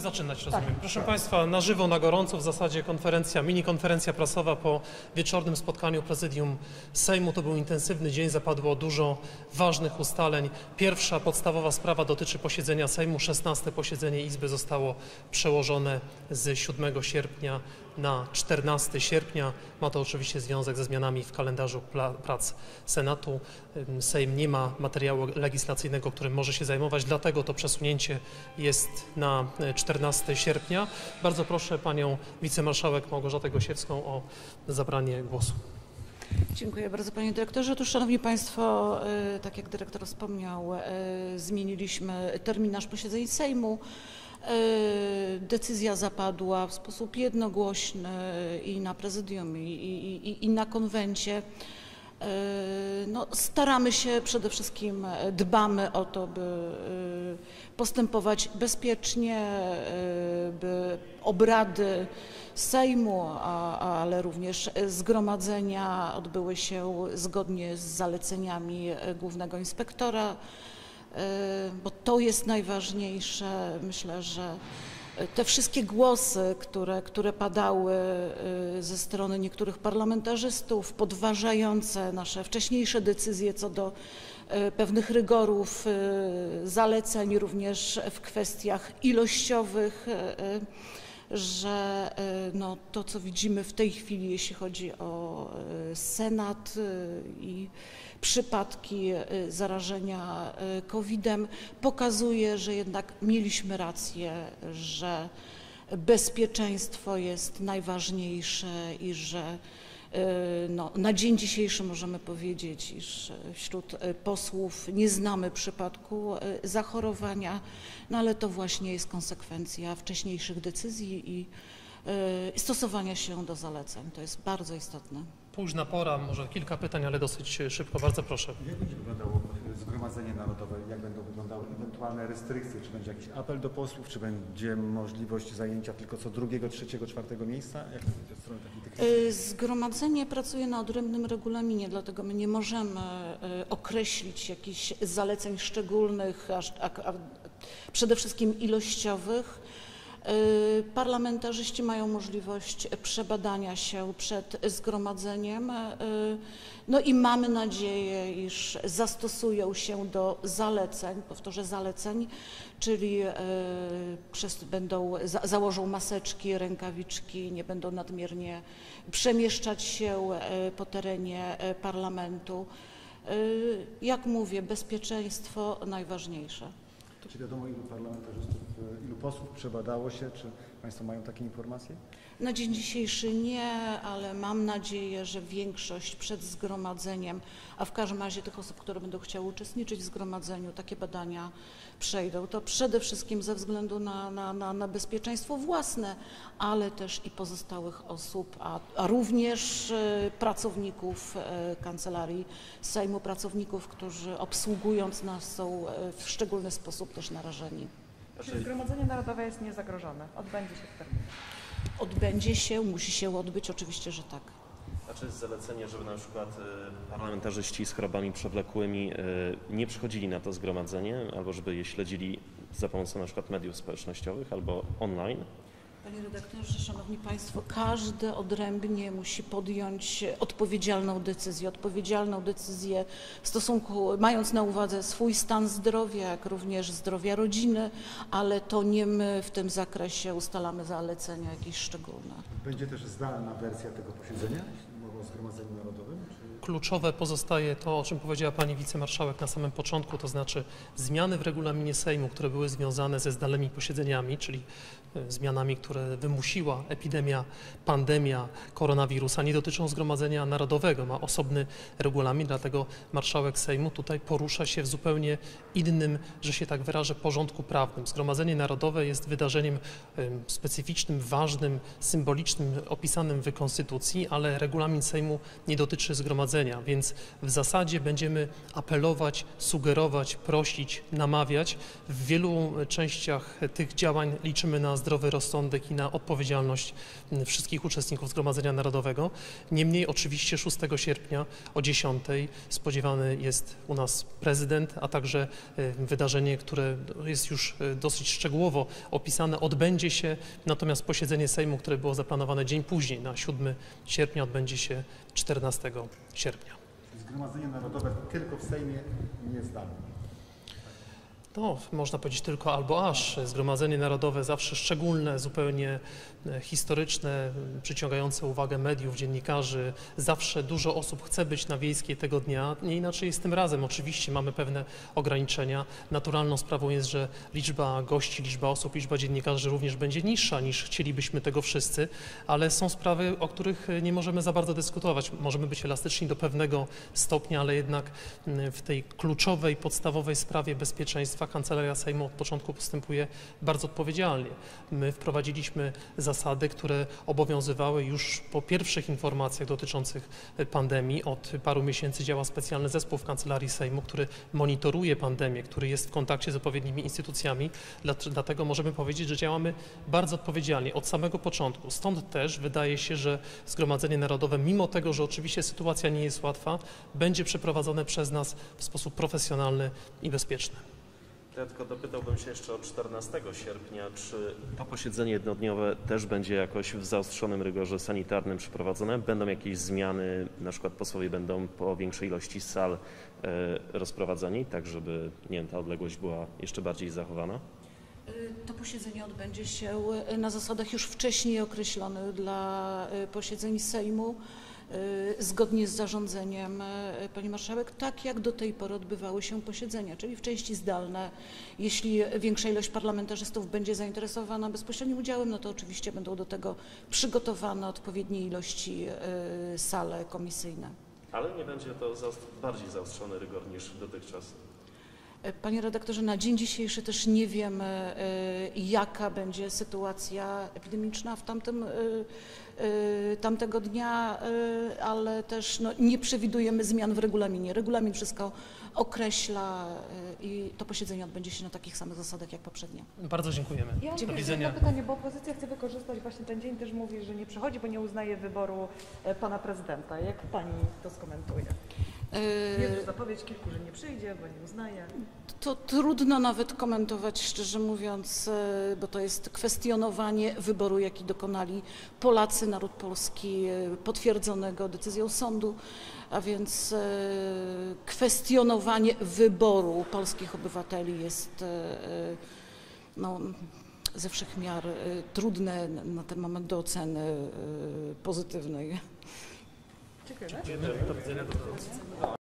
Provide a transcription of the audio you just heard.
zaczynać, rozumiem. Tak. Proszę Państwa, na żywo, na gorąco, w zasadzie konferencja, mini-konferencja prasowa po wieczornym spotkaniu Prezydium Sejmu. To był intensywny dzień, zapadło dużo ważnych ustaleń. Pierwsza podstawowa sprawa dotyczy posiedzenia Sejmu. 16. posiedzenie Izby zostało przełożone z 7 sierpnia na 14 sierpnia. Ma to oczywiście związek ze zmianami w kalendarzu prac Senatu. Sejm nie ma materiału legislacyjnego, którym może się zajmować, dlatego to przesunięcie jest na 14 sierpnia. Bardzo proszę panią wicemarszałek Małgorzatę Gosiewską o zabranie głosu. Dziękuję bardzo, panie dyrektorze. Otóż, szanowni państwo, tak jak dyrektor wspomniał, zmieniliśmy terminarz posiedzeń Sejmu. Decyzja zapadła w sposób jednogłośny i na prezydium, i na konwencie. No, staramy się, przede wszystkim dbamy o to, by postępować bezpiecznie, by obrady Sejmu, ale również zgromadzenia odbyły się zgodnie z zaleceniami głównego inspektora, bo to jest najważniejsze. Myślę, że te wszystkie głosy, które padały ze strony niektórych parlamentarzystów, podważające nasze wcześniejsze decyzje co do pewnych rygorów, zaleceń również w kwestiach ilościowych, że no, to, co widzimy w tej chwili, jeśli chodzi o Senat i przypadki zarażenia COVID-em, pokazuje, że jednak mieliśmy rację, że bezpieczeństwo jest najważniejsze i że no, na dzień dzisiejszy możemy powiedzieć, iż wśród posłów nie znamy przypadku zachorowania, no ale to właśnie jest konsekwencja wcześniejszych decyzji i stosowania się do zaleceń. To jest bardzo istotne. Późna pora, może kilka pytań, ale dosyć szybko. Bardzo proszę. Jak będzie wyglądało Zgromadzenie Narodowe? Jak będą wyglądały ewentualne restrykcje? Czy będzie jakiś apel do posłów? Czy będzie możliwość zajęcia tylko co drugiego, trzeciego, czwartego miejsca? Jak to będzie od strony takiej technicznej? Zgromadzenie pracuje na odrębnym regulaminie, dlatego my nie możemy określić jakichś zaleceń szczególnych, a przede wszystkim ilościowych. Parlamentarzyści mają możliwość przebadania się przed zgromadzeniem, no i mamy nadzieję, iż zastosują się do zaleceń, powtórzę zaleceń, czyli założą maseczki, rękawiczki, nie będą nadmiernie przemieszczać się po terenie parlamentu. Jak mówię, bezpieczeństwo najważniejsze. Czy wiadomo, ilu parlamentarzystów, ilu posłów przebadało się? Czy państwo mają takie informacje? Na dzień dzisiejszy nie, ale mam nadzieję, że większość przed zgromadzeniem, a w każdym razie tych osób, które będą chciały uczestniczyć w zgromadzeniu, takie badania przejdą. To przede wszystkim ze względu na bezpieczeństwo własne, ale też i pozostałych osób, a również pracowników Kancelarii Sejmu, pracowników, którzy obsługując nas są w szczególny sposób też narażeni. Czy Zgromadzenie Narodowe jest niezagrożone? Odbędzie się w terminie? Odbędzie się, musi się odbyć, oczywiście, że tak. A czy jest zalecenie, żeby na przykład parlamentarzyści z chorobami przewlekłymi nie przychodzili na to zgromadzenie, albo żeby je śledzili za pomocą na przykład mediów społecznościowych albo online? Panie redaktorze, szanowni państwo, każdy odrębnie musi podjąć odpowiedzialną decyzję w stosunku, mając na uwadze swój stan zdrowia, jak również zdrowia rodziny, ale to nie my w tym zakresie ustalamy zalecenia jakieś szczególne. Będzie też zdalna wersja tego posiedzenia, jeśli mowa o Zgromadzeniu Narodowym? Kluczowe pozostaje to, o czym powiedziała pani wicemarszałek na samym początku, to znaczy zmiany w regulaminie Sejmu, które były związane ze zdalnymi posiedzeniami, czyli zmianami, które wymusiła epidemia, pandemia koronawirusa, nie dotyczą Zgromadzenia Narodowego. Ma osobny regulamin, dlatego marszałek Sejmu tutaj porusza się w zupełnie innym, że się tak wyrażę, porządku prawnym. Zgromadzenie Narodowe jest wydarzeniem specyficznym, ważnym, symbolicznym, opisanym w Konstytucji, ale regulamin Sejmu nie dotyczy zgromadzenia zgromadzenia, więc w zasadzie będziemy apelować, sugerować, prosić, namawiać. W wielu częściach tych działań liczymy na zdrowy rozsądek i na odpowiedzialność wszystkich uczestników Zgromadzenia Narodowego. Niemniej oczywiście 6 sierpnia o 10 spodziewany jest u nas prezydent, a także wydarzenie, które jest już dosyć szczegółowo opisane, odbędzie się, natomiast posiedzenie Sejmu, które było zaplanowane dzień później, na 7 sierpnia, odbędzie się 14 sierpnia. Zgromadzenie Narodowe tylko w Sejmie, nie zdalnie. No, można powiedzieć tylko albo aż. Zgromadzenie Narodowe zawsze szczególne, zupełnie historyczne, przyciągające uwagę mediów, dziennikarzy. Zawsze dużo osób chce być na Wiejskiej tego dnia. Nie inaczej jest tym razem. Oczywiście mamy pewne ograniczenia. Naturalną sprawą jest, że liczba gości, liczba osób, liczba dziennikarzy również będzie niższa niż chcielibyśmy tego wszyscy, ale są sprawy, o których nie możemy za bardzo dyskutować. Możemy być elastyczni do pewnego stopnia, ale jednak w tej kluczowej, podstawowej sprawie bezpieczeństwa Kancelaria Sejmu od początku postępuje bardzo odpowiedzialnie. My wprowadziliśmy zasady, które obowiązywały już po pierwszych informacjach dotyczących pandemii. Od paru miesięcy działa specjalny zespół w Kancelarii Sejmu, który monitoruje pandemię, który jest w kontakcie z odpowiednimi instytucjami. Dlatego możemy powiedzieć, że działamy bardzo odpowiedzialnie od samego początku. Stąd też wydaje się, że Zgromadzenie Narodowe, mimo tego, że oczywiście sytuacja nie jest łatwa, będzie przeprowadzone przez nas w sposób profesjonalny i bezpieczny. Ja tylko dopytałbym się jeszcze o 14 sierpnia, czy to posiedzenie jednodniowe też będzie jakoś w zaostrzonym rygorze sanitarnym przeprowadzone? Będą jakieś zmiany, na przykład posłowie będą po większej ilości sal rozprowadzani, tak żeby, nie wiem, ta odległość była jeszcze bardziej zachowana? To posiedzenie odbędzie się na zasadach już wcześniej określonych dla posiedzeń Sejmu, zgodnie z zarządzeniem pani marszałek, tak jak do tej pory odbywały się posiedzenia, czyli w części zdalne. Jeśli większa ilość parlamentarzystów będzie zainteresowana bezpośrednim udziałem, no to oczywiście będą do tego przygotowane odpowiedniej ilości sale komisyjne. Ale nie będzie to bardziej zaostrzony rygor niż dotychczas? Panie redaktorze, na dzień dzisiejszy też nie wiemy, jaka będzie sytuacja epidemiczna w tamtego dnia, ale też nie przewidujemy zmian w regulaminie. Regulamin wszystko określa i to posiedzenie odbędzie się na takich samych zasadach jak poprzednie. Bardzo dziękujemy. Ja mam Do jeszcze widzenia. jedno pytanie, bo opozycja chce wykorzystać właśnie ten dzień, też mówi, że nie przychodzi, bo nie uznaje wyboru pana prezydenta. Jak pani to skomentuje? Jest już zapowiedź kilku, że nie przyjdzie, bo nie uznaje. To trudno nawet komentować, szczerze mówiąc, bo to jest kwestionowanie wyboru, jaki dokonali Polacy, naród polski, potwierdzonego decyzją sądu, a więc kwestionowanie wyboru polskich obywateli jest ze wszech miar trudne na ten moment do oceny pozytywnej. Dziękuję. Do widzenia. Dobranoc.